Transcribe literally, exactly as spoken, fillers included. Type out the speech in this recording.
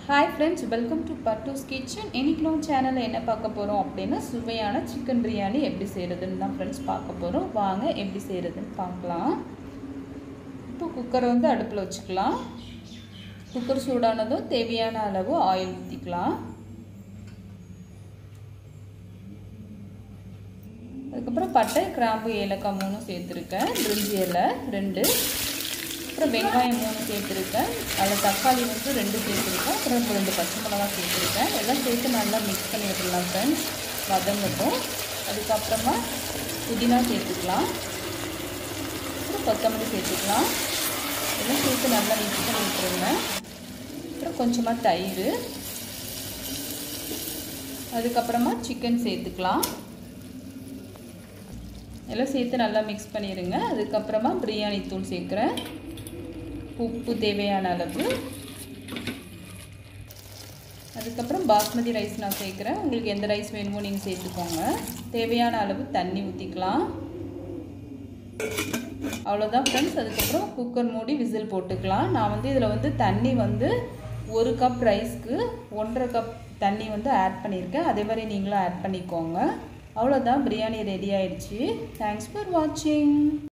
Hi friends, welcome to Pattu's Kitchen. இன்னைக்கு நம்ம சேனல்ல என்ன பார்க்க போறோம் அப்படினா சுவையான chicken biryani எப்படி செய்யறதுன்னு தான் फ्रेंड्स பார்க்க போறோம். வாங்க எப்படி செய்யறதுன்னு பார்க்கலாம். இப்போ குக்கர் வந்து அடுப்புல வச்சுக்கலாம். குக்கர் சூடானதும் தேவையான அளவு ஆயில் ஊத்திக்கலாம். அதுக்கு அப்புறம் பட்டை, கிராம்பு, ஏலக்காய் மூணு சேர்த்திருக்கேன். பிரிஞ்சி இலை ரெண்டு. அப்புறம் வெங்காயம் மூணு சேர்த்திருக்கேன். அதில் தக்காளி வந்து ரெண்டு சேர்த்திருக்கேன். அப்புறம் ரெண்டு பச்சை மிளகாய் சேர்த்திருக்கேன். எல்லாம் சேர்த்து நல்லா மிக்ஸ் பண்ணி விடலாம் ஃப்ரெண்ட்ஸ். வதங்கட்டும். அதுக்கப்புறமா புதினா சேர்த்துக்கலாம். அப்புறம் கொத்தமல்லி சேர்த்துக்கலாம். எல்லாம் சேர்த்து நல்லா மிக்ஸ் பண்ணி விட்டுருங்க. அப்புறம் கொஞ்சமாக தயிர், அதுக்கப்புறமா சிக்கன் சேர்த்துக்கலாம். எல்லாம் சேர்த்து நல்லா மிக்ஸ் பண்ணிடுங்க. அதுக்கப்புறமா பிரியாணி தூள் சேர்க்குறேன். உப்பு தேவையான அளவு. அதுக்கப்புறம் பாஸ்மதி ரைஸ் நான் சேர்க்குறேன். உங்களுக்கு எந்த ரைஸ் வேணுமோ நீங்கள் சேர்த்துக்கோங்க. தேவையான அளவு தண்ணி ஊற்றிக்கலாம். அவ்வளோதான் ஃப்ரெண்ட்ஸ். அதுக்கப்புறம் குக்கர் மூடி விசில் போட்டுக்கலாம். நான் வந்து இதில் வந்து தண்ணி வந்து ஒரு கப் ரைஸ்க்கு ஒன்றரை கப் தண்ணி வந்து ஆட் பண்ணியிருக்கேன். அதே மாதிரி நீங்களும் ஆட் பண்ணிக்கோங்க. அவ்வளோதான், பிரியாணி ரெடி ஆயிடுச்சு. தேங்க்ஸ் ஃபார் வாட்சிங்.